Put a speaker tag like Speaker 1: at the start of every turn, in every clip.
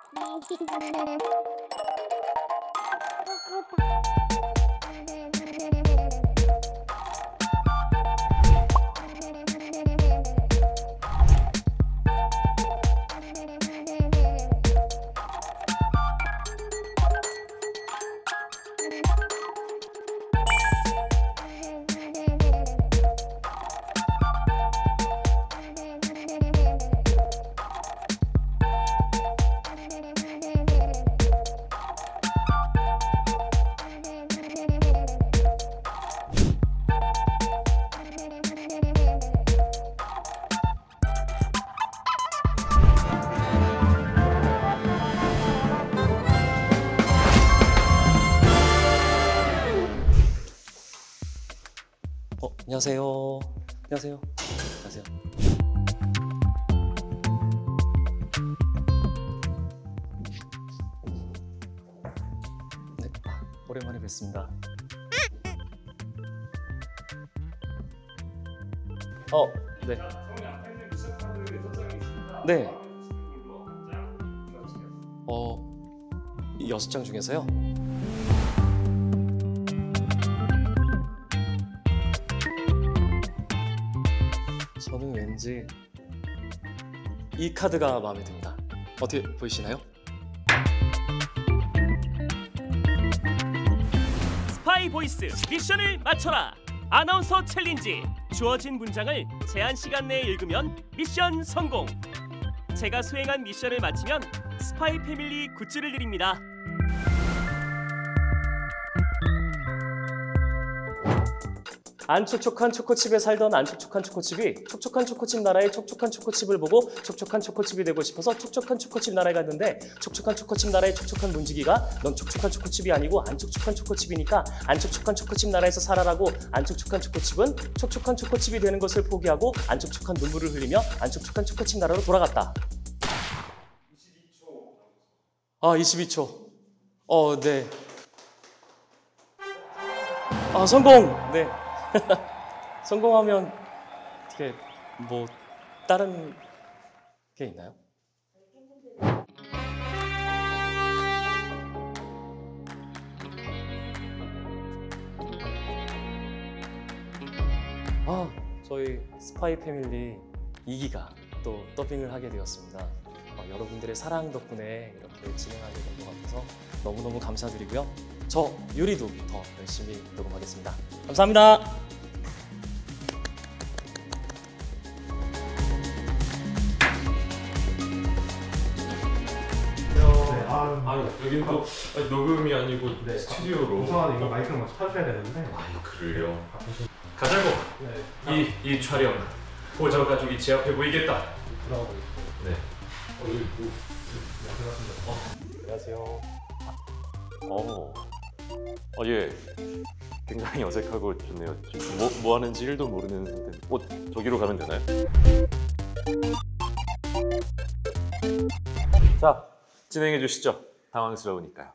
Speaker 1: 안녕하세요. 안녕하세요. 안녕하세요. 네, 오랜만에 뵙습니다. 네. 네. 6장 중에서요? 저는 왠지 이 카드가 마음에 듭니다. 어떻게 보이시나요?
Speaker 2: 스파이 보이스 미션을 맞춰라. 아나운서 챌린지. 주어진 문장을 제한 시간 내에 읽으면 미션 성공. 제가 수행한 미션을 마치면 스파이 패밀리 굿즈를 드립니다.
Speaker 1: 안 촉촉한 초코칩에 살던 안 촉촉한 초코칩이 촉촉한 초코칩 나라의 촉촉한 초코칩을 보고 촉촉한 초코칩이 되고 싶어서 촉촉한 초코칩 나라에 갔는데 촉촉한 초코칩 나라의 촉촉한 문지기가 넌 촉촉한 초코칩이 아니고 안 촉촉한 초코칩이니까 안 촉촉한 초코칩 나라에서 살아라고 안 촉촉한 초코칩은 촉촉한 초코칩이 되는 것을 포기하고 안 촉촉한 눈물을 흘리며 안 촉촉한 초코칩 나라로 돌아갔다. 22초. 네. 성공! 네. 성공하면 어떻게 뭐 다른 게 있나요? 저희 스파이 패밀리 2기가 또 더빙을 하게 되었습니다. 여러분들의 사랑 덕분에 이렇게 진행하게 된 것 같아서 너무너무 감사드리고요. 저 유리도 더 열심히 녹음하겠습니다. 감사합니다.
Speaker 3: 여긴 또 녹음이 아니고 스튜디오로.
Speaker 4: 우선 이거 마이크를 먼저 켜줘야 되는데.
Speaker 3: 그래요? 가자고. 이 촬영 보저 가족이 제 앞에 보이겠다.
Speaker 4: 들어가고 있어요.
Speaker 3: 네.
Speaker 5: 안녕하세요. 예. 굉장히 어색하고 좋네요. 지금 뭐 하는지 1도 모르는 상태. 저기로 가면 되나요? 자, 진행해 주시죠. 당황스러우니까요.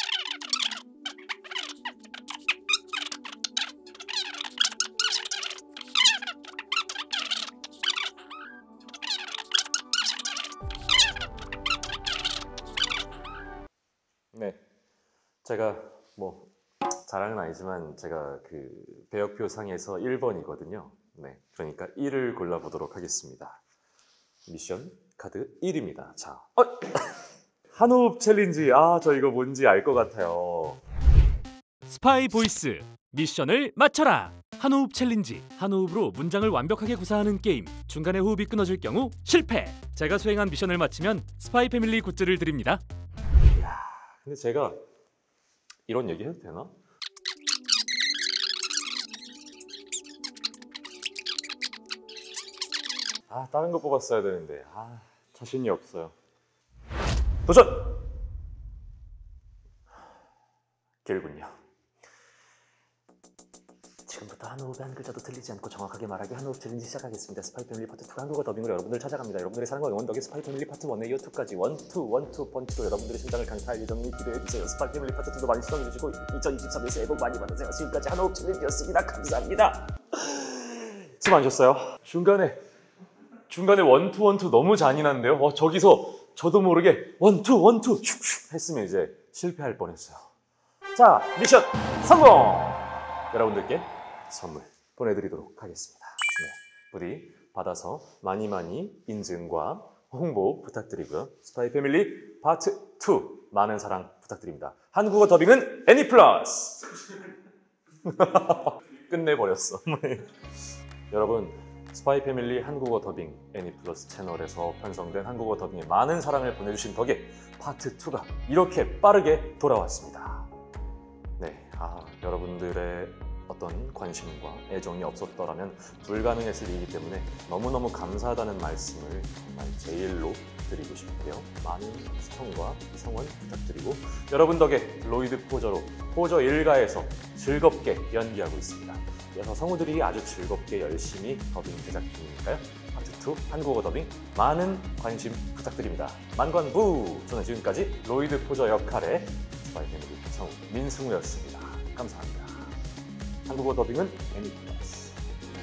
Speaker 5: 네, 제가 뭐 자랑은 아니지만 제가 그 배역표 상에서 1번이거든요. 네, 그러니까 1을 골라보도록 하겠습니다. 미션 카드 1입니다. 자, 한호흡 챌린지. 저 이거 뭔지 알 것 같아요.
Speaker 2: 스파이 보이스 미션을 맞춰라. 한호흡 챌린지. 한호흡으로 문장을 완벽하게 구사하는 게임. 중간에 호흡이 끊어질 경우 실패. 제가 수행한 미션을 마치면 스파이 패밀리 굿즈를 드립니다.
Speaker 5: 근데 제가 이런 얘기 해도 되나? 다른 거 뽑았어야 되는데 자신이 없어요. 도전! 길군요. 지금부터 한호흡의 한 글자도 틀리지 않고 정확하게 말하기 한호흡 챌린지 시작하겠습니다. 스파이 패밀리 파트 2 한국어 더빙으로 여러분들 찾아갑니다. 여러분들의 사랑과 응원 덕에 스파이 패밀리 파트 1에 이어 2까지 1, 2 펀치로 여러분들의 심장을 강타할 예정이니 기대해주세요. 스파이 패밀리 파트 2도 많이 시청해주시고 2023년 새해 복 많이 받으세요. 지금까지 한호흡 챌린지였습니다. 감사합니다. 수고 많으셨어요. 중간에 1, 2 너무 잔인한데요? 저기서 저도 모르게 원투 원투 슉슉 했으면 이제 실패할 뻔했어요. 자, 미션 성공! 여러분들께 선물 보내드리도록 하겠습니다. 네, 부디 받아서 많이 인증과 홍보 부탁드리고요. 스파이 패밀리 파트 2 많은 사랑 부탁드립니다. 한국어 더빙은 애니플러스! 끝내버렸어. 여러분, 스파이 패밀리 한국어 더빙 애니플러스 채널에서 편성된 한국어 더빙에 많은 사랑을 보내주신 덕에 파트 2가 이렇게 빠르게 돌아왔습니다. 네, 여러분들의 어떤 관심과 애정이 없었더라면 불가능했을 일이기 때문에 너무너무 감사하다는 말씀을 정말 제일로 드리고 싶고요. 많은 시청과 성원 부탁드리고, 여러분 덕에 로이드 포저로 포저 일가에서 즐겁게 연기하고 있습니다. 그래서 성우들이 아주 즐겁게 열심히 더빙 제작 중이니까요. 파트 2 한국어 더빙 많은 관심 부탁드립니다. 만관부! 저는 지금까지 로이드 포저 역할의 스파이 패밀리 성우 민승우였습니다. 감사합니다. 한국어 더빙은 애니플러스.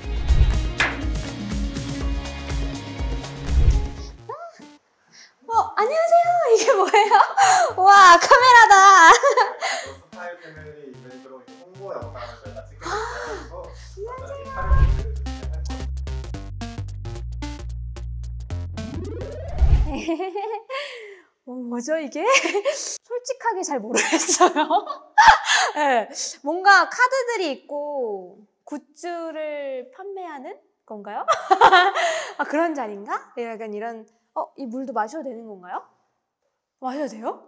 Speaker 6: 안녕하세요. 이게 뭐예요? 와, 카메라다.
Speaker 4: 스파이 패밀리 이벤트로 홍보 영상을 저희가 찍게 됐어서 촬영을
Speaker 6: 뭐죠 이게? 솔직하게 잘 모르겠어요. 네, 뭔가 카드들이 있고 굿즈를 판매하는 건가요? 그런 자리인가? 약간 이런. 이 물도 마셔도 되는 건가요? 마셔도 돼요?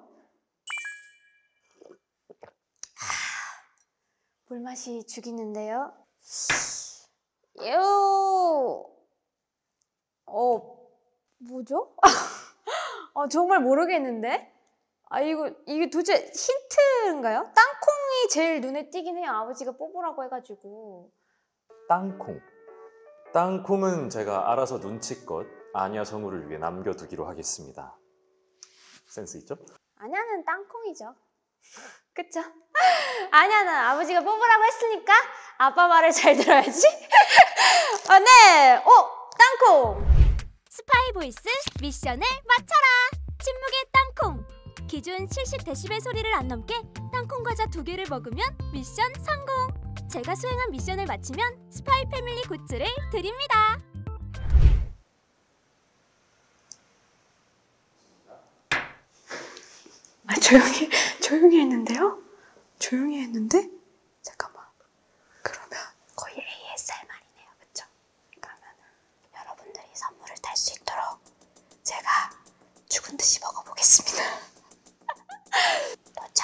Speaker 6: 물맛이 죽이는데요. 뭐죠? 정말 모르겠는데? 이게 도대체 힌트인가요? 땅콩이 제일 눈에 띄긴 해요. 아버지가 뽑으라고 해가지고.
Speaker 5: 땅콩. 땅콩은 제가 알아서 눈치껏 아냐 성우를 위해 남겨두기로 하겠습니다. 센스 있죠?
Speaker 6: 아냐는 땅콩이죠. 그쵸? 아냐는 아버지가 뽑으라고 했으니까 아빠 말을 잘 들어야지. 네! 땅콩!
Speaker 7: 스파이 보이스 미션을 맞춰라! 침묵의 땅콩! 기준 70dB 소리를 안 넘게 땅콩 과자 2개를 먹으면 미션 성공! 제가 수행한 미션을 마치면 스파이 패밀리 굿즈를 드립니다.
Speaker 6: 조용히 했는데요? 조용히 했는데? 잠깐만. 그러면 거의 ASMR이네요. 그쵸? 그러면 여러분들이 선물을 탈 수 있도록 제가 죽은 듯이 먹어보겠습니다. 도전!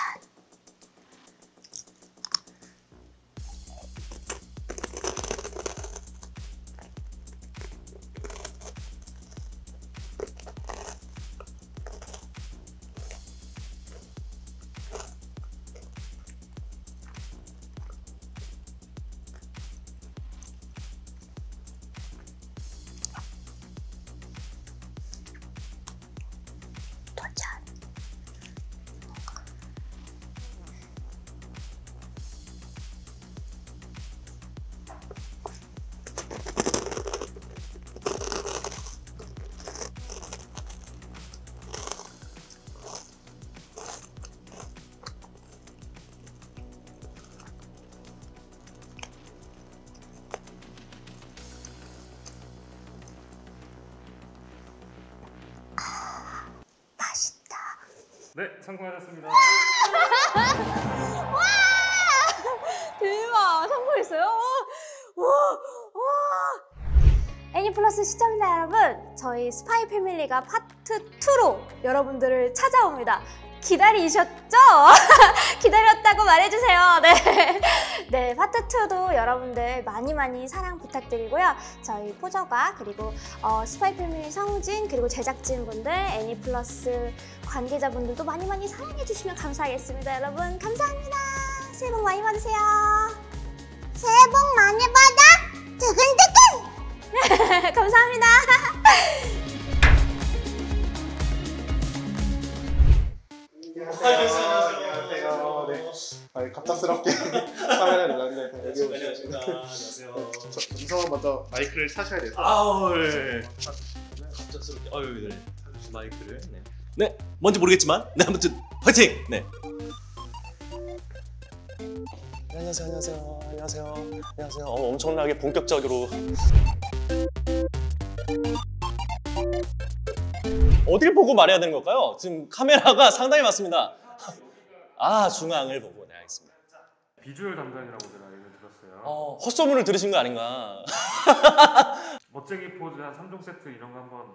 Speaker 3: 네, 성공하셨습니다.
Speaker 6: 와! 대박! 성공했어요? 와! 애니플러스 시청자 여러분, 저희 스파이 패밀리가 파트 2로 여러분들을 찾아옵니다. 기다리셨죠? 기다렸다고 말해주세요. 네, 파트 2도 여러분들 많이 사랑 부탁드리고요. 저희 포저가 그리고 스파이 패밀리 성우진 그리고 제작진분들, 애니플러스 관계자분들도 많이 사랑해주시면 감사하겠습니다. 여러분 감사합니다. 새해 복 많이 받으세요. 새해 복 많이 받아. 두근두근. 감사합니다.
Speaker 4: 안녕하세요. 네. 갑작스럽게 카메라를 눌렀는데 여기 오시죠.
Speaker 3: 안녕하세요.
Speaker 4: 우선 먼저 마이크를 사셔야 돼서.
Speaker 3: 네. 갑작스럽게. 네. 마이크를. 네.
Speaker 8: 네, 뭔지 모르겠지만 네, 아무튼 파이팅! 네. 안녕하세요. 엄청나게 본격적으로 어딜 보고 말해야 되는 걸까요? 지금 카메라가 상당히 많습니다. 아, 중앙을 보고. 네, 알겠습니다.
Speaker 3: 비주얼 담당이라고 제가 얘기를 들었어요.
Speaker 8: 헛소문을 들으신 거 아닌가?
Speaker 3: 멋쟁이 포즈 한 3종 세트 이런 거 한번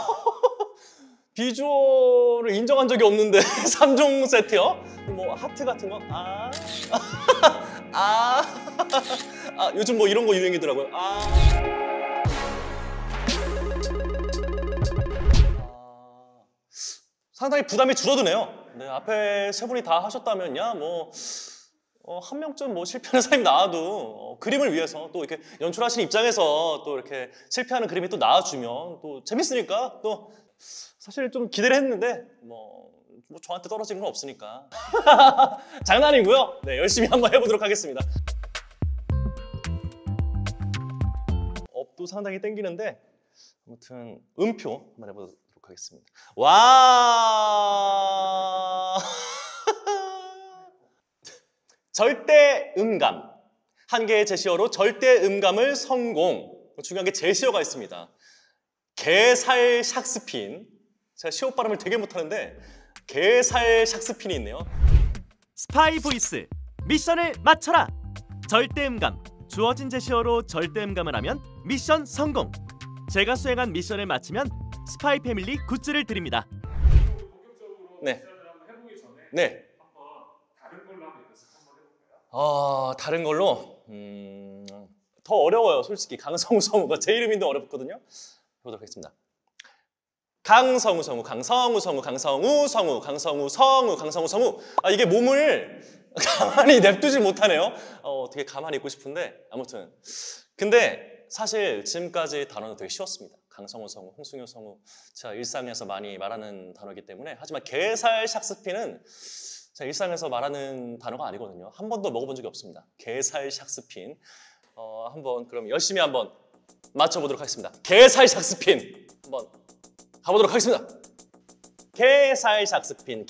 Speaker 8: 비주얼을 인정한 적이 없는데 3종 세트요? 뭐 하트 같은 거? 요즘 뭐 이런 거 유행이더라고요. 상당히 부담이 줄어드네요. 네, 앞에 세 분이 다 하셨다면야 뭐 한 명쯤 뭐 실패하는 사람이 나와도 그림을 위해서 또 이렇게 연출하시는 입장에서 또 이렇게 실패하는 그림이 또 나와주면 또 재밌으니까 또 사실 좀 기대를 했는데 뭐 저한테 떨어진 건 없으니까 장난이고요. 네, 열심히 한번 해보도록 하겠습니다. 업도 상당히 땡기는데 아무튼 음표 한번 해보도록 하겠습니다. 와 절대 음감. 한 개의 제시어로 절대 음감을 성공. 중요한 게 제시어가 있습니다. 게살 샥스핀. 제가 시옷 발음을 되게 못하는데 게살 샥스핀이 있네요.
Speaker 2: 스파이 보이스 미션을 맞춰라. 절대음감. 주어진 제시어로 절대음감을 하면 미션 성공. 제가 수행한 미션을 마치면 스파이 패밀리 굿즈를 드립니다.
Speaker 8: 네.
Speaker 3: 해보기 전에
Speaker 8: 네.
Speaker 3: 한번 다른 걸로 한번 연습 한번 해볼까요?
Speaker 8: 다른 걸로 더 어려워요. 솔직히 강성우 성우가 제 이름인데 어렵거든요. 해보도록 하겠습니다. 강성우 성우. 이게 몸을 가만히 냅두질 못하네요. 되게 가만히 있고 싶은데 아무튼 근데 사실 지금까지 단어는 되게 쉬웠습니다. 강성우 성우, 홍승효 성우 제가 일상에서 많이 말하는 단어이기 때문에 하지만 게살 샥스핀은 제가 일상에서 말하는 단어가 아니거든요. 한 번도 먹어본 적이 없습니다. 게살 샥스핀 한번 그럼 열심히 한번 맞춰보도록 하겠습니다. 게살 샥스핀 한번 가보도록 하겠습니다. 게살 샥스핀.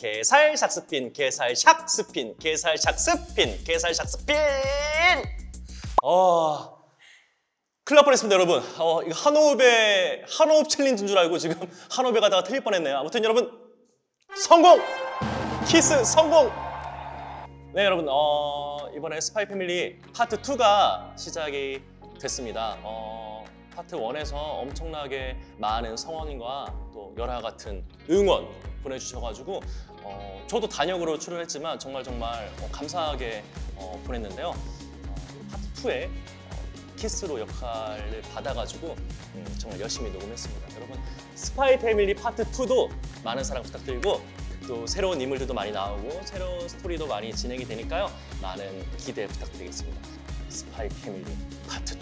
Speaker 8: 큰일 날 뻔했습니다, 여러분. 이거 한호흡 챌린지인 줄 알고 지금 한호흡에 가다가 틀릴 뻔했네요. 아무튼 여러분 성공! 키스 성공! 네, 여러분 이번에 스파이 패밀리 파트 2가 시작이 됐습니다. 파트 1에서 엄청나게 많은 성원과 또 열화 같은 응원 보내주셔가지고 저도 단역으로 출연했지만 정말 감사하게 보냈는데요. 파트 2에 키스로 역할을 받아가지고 정말 열심히 녹음했습니다. 여러분 스파이 패밀리 파트 2도 많은 사랑 부탁드리고 또 새로운 인물들도 많이 나오고 새로운 스토리도 많이 진행이 되니까요. 많은 기대 부탁드리겠습니다. 스파이 패밀리 파트 2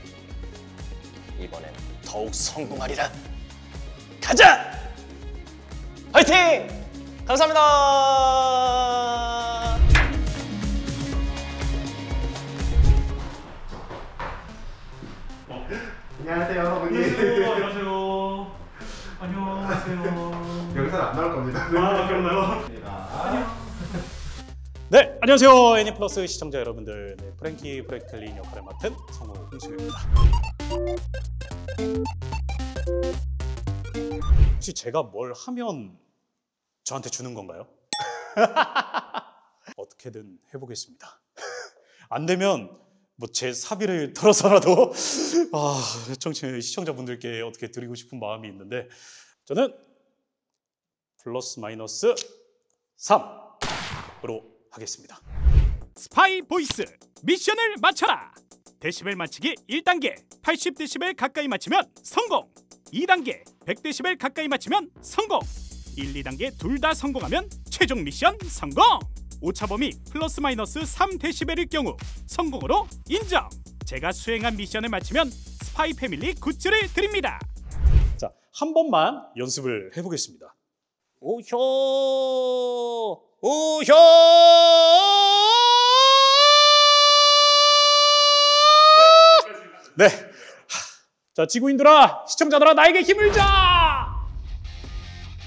Speaker 8: 이번엔 더욱 성공하리라. 가자! 화이팅! 감사합니다.
Speaker 4: 안녕하세요, 어머니.
Speaker 3: 안녕하세요.
Speaker 4: 여기서는 안 나올 겁니다.
Speaker 3: 그런가요?
Speaker 9: 네, 안녕하세요. 애니플러스 시청자 여러분들. 네, 프랭키 브레이클린 역할을 맡은 성우 홍승효입니다. 혹시 제가 뭘 하면 저한테 주는 건가요? 어떻게든 해보겠습니다. 안 되면 뭐 제 사비를 털어서라도 시청자분들께 어떻게 드리고 싶은 마음이 있는데 저는 플러스 마이너스 3으로 하겠습니다.
Speaker 10: 스파이 보이스 미션을 맞춰라. 데시벨 맞추기 1단계 80데시벨 가까이 맞추면 성공. 2단계 100데시벨 가까이 맞추면 성공. 1, 2단계 둘 다 성공하면 최종 미션 성공. 오차범위 플러스 마이너스 3데시벨일 경우 성공으로 인정. 제가 수행한 미션을 맞추면 스파이 패밀리 굿즈를 드립니다.
Speaker 9: 자, 한 번만 연습을 해보겠습니다.
Speaker 8: 오효 오효
Speaker 9: 네. 자, 지구인들아, 시청자들아, 나에게 힘을 줘!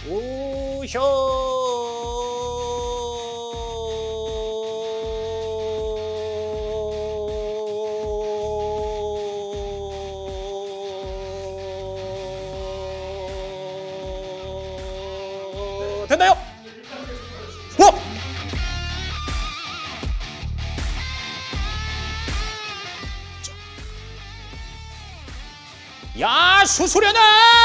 Speaker 9: 됐나요? 야, 수수려나!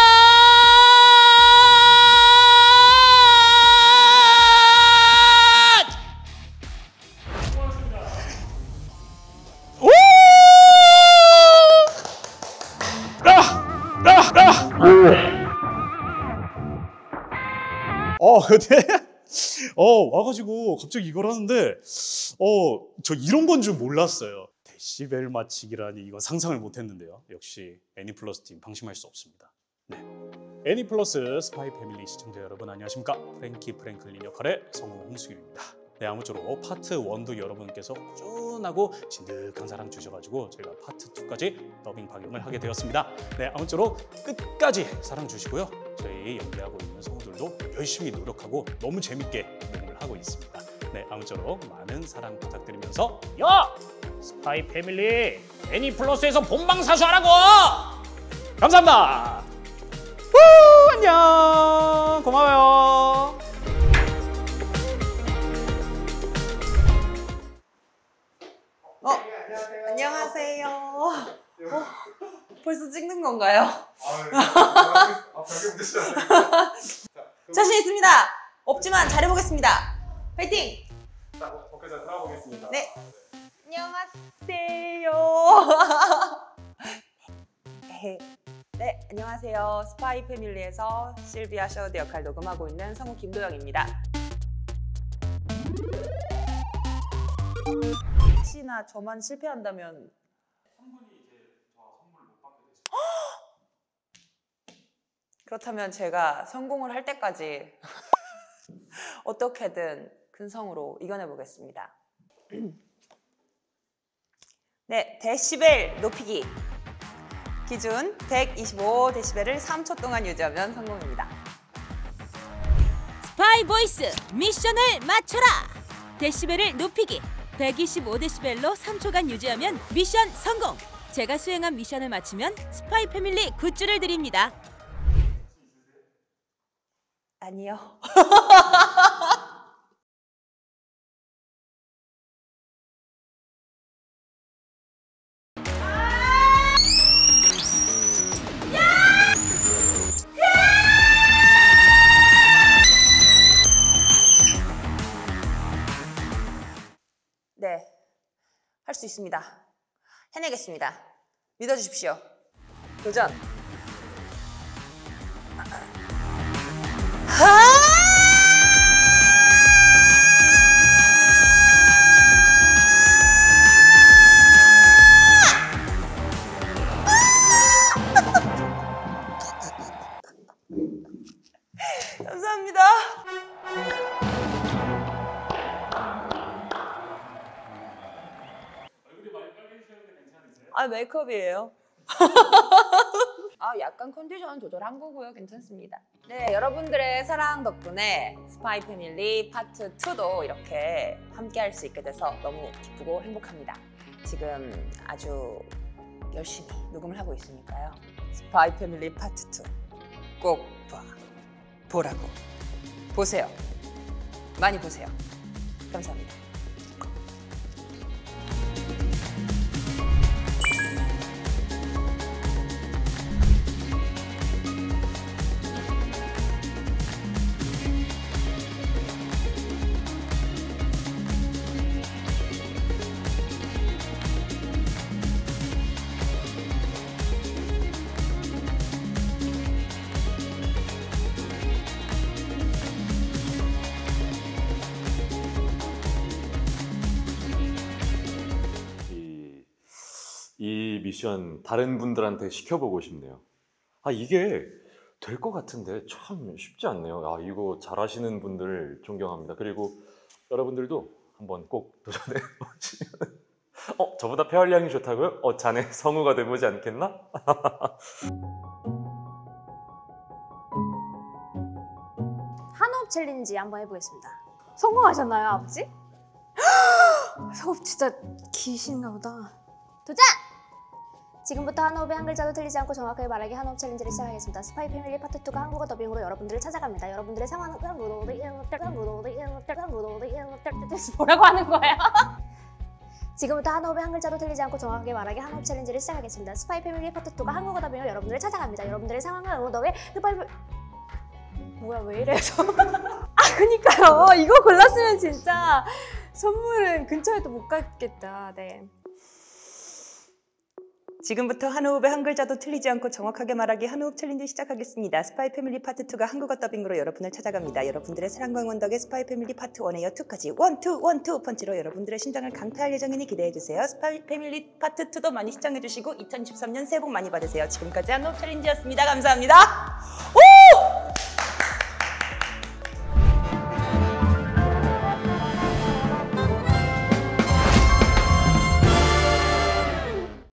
Speaker 9: 오! 근데 와가지고 갑자기 이걸 하는데 저 이런 건 줄 몰랐어요. 데시벨 맞추기라니 이거 상상을 못했는데요. 역시 애니플러스 팀 방심할 수 없습니다. 네, 애니플러스 스파이 패밀리 시청자 여러분 안녕하십니까? 프랭키 프랭클린 역할의 성우 홍수길입니다. 네, 아무쪼록 파트 1도 여러분께서 꾸준하고 진득한 사랑 주셔가지고 저희가 파트 2까지 더빙 방영을 하게 되었습니다. 네, 아무쪼록 끝까지 사랑 주시고요. 저희 연기하고 있는 성우들도 열심히 노력하고 너무 재밌게 녹음을 하고 있습니다. 네, 아무쪼록 많은 사랑 부탁드리면서 야! 스파이 패밀리 애니플러스에서 본방사수하라고! 감사합니다. 안녕. 고마워요.
Speaker 11: 안녕하세요. 벌써 찍는 건가요?
Speaker 4: 별게 묻으시죠.
Speaker 11: 자신 있습니다. 없지만 잘해보겠습니다. 화이팅!
Speaker 4: 자, 복귀자 들어보겠습니다.
Speaker 11: 네. 안녕하세요. 네, 안녕하세요. 스파이 패밀리에서 실비아 셔드 역할 녹음하고 있는 성우 김도영입니다. 혹시나 저만 실패한다면 그렇다면 제가 성공을 할 때까지 어떻게든 근성으로 이겨내 보겠습니다. 네, 데시벨 높이기 기준 125데시벨을 3초 동안 유지하면 성공입니다.
Speaker 7: 스파이 보이스 미션을 맞춰라. 데시벨을 높이기 125데시벨로 3초간 유지하면 미션 성공. 제가 수행한 미션을 마치면 스파이 패밀리 굿즈를 드립니다.
Speaker 11: 아니요. 네, 할 수 있습니다. 해내겠습니다. 믿어주십시오. 도전! 감사합니다. 아, 메이크업이에요. 약간 컨디션 조절한 거고요. 괜찮습니다. 네, 여러분들의 사랑 덕분에 스파이 패밀리 파트 2도 이렇게 함께 할 수 있게 돼서 너무 기쁘고 행복합니다. 지금 아주 열심히 녹음을 하고 있으니까요. 스파이 패밀리 파트 2 꼭 보라고. 보세요. 많이 보세요. 감사합니다.
Speaker 5: 이 미션 다른 분들한테 시켜보고 싶네요. 이게 될 것 같은데 참 쉽지 않네요. 이거 잘하시는 분들 존경합니다. 그리고 여러분들도 한번 꼭 도전해 보시면 저보다 폐활량이 좋다고요? 자네 성우가 돼보지 않겠나?
Speaker 6: 챌린지 한번 해보겠습니다. 성공하셨나요, 아버지? 성우 진짜 기신가 보다. 도전! 지금부터 한 호흡에 한 글자도 틀리지 않고 정확하게 말하기 한 호흡 챌린지를 시작하겠습니다. 스파이 패밀리 파트 2가 한국어 더빙으로 여러분들을 찾아갑니다. 여러분들의 상황은 뭐라고 하는 거예요? 지금부터 한 호흡에 한 글자도 틀리지 않고 정확하게 말하기 한 호흡 챌린지를 시작하겠습니다. 스파이 패밀리 파트 2가 한국어 더빙으로 여러분들을 찾아갑니다. 여러분들의 상황은 너왜 스파이 뭐야 왜 이래서 아 그니까요. 이거 골랐으면 진짜 선물은 근처에도 못 갔겠다. 네.
Speaker 11: 지금부터 한 호흡에 한 글자도 틀리지 않고 정확하게 말하기 한 호흡 챌린지 시작하겠습니다. 스파이 패밀리 파트 2가 한국어 더빙으로 여러분을 찾아갑니다. 여러분들의 사랑과 응원 덕에 스파이 패밀리 파트 1에 이어 2까지 1, 2 펀치로 여러분들의 심장을 강타할 예정이니 기대해주세요. 스파이 패밀리 파트 2도 많이 시청해주시고 2023년 새해 복 많이 받으세요. 지금까지 한 호흡 챌린지였습니다. 감사합니다. 오!